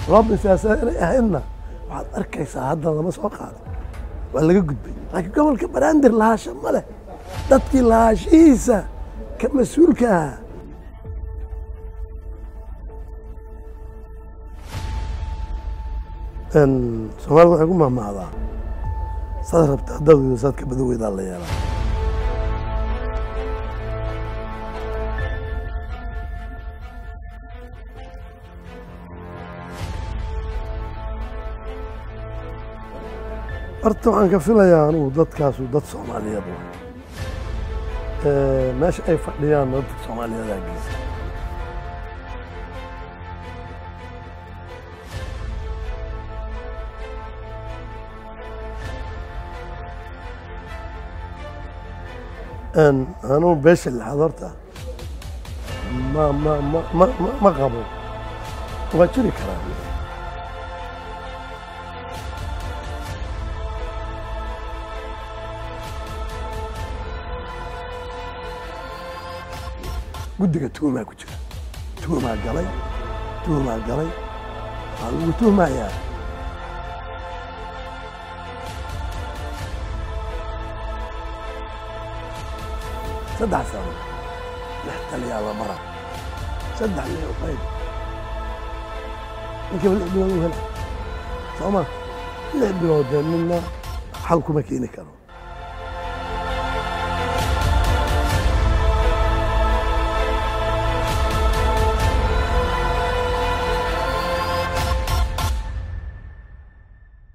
ربنا سيسألنا إحنا waxaad arkaysaa hadda lama soo qaado waa laga gudbay laakiin gobolka Banaadir lahaasha ma leh dadkii lahaashiisa ka mas'uulka ah Soomaalidu waxay ku mahmahdaa sad rabta dawladda sadka badaweyda la yeelaa horta waxaan ka filayaa anugu dadkaasu dad Soomaaliyeed meesha ay fadhiyaan dadka Soomaaliyeed aggiisa أنا بس اللي حضرته ما قبل وبشري كلامي قدك توما كتير توما قلي قالوا توما يا صدع سنة نحتلي على مرة صدع لي وطيب كيف الإبناء هنا صوما الإبناء منا حلقوا مكينة كانوا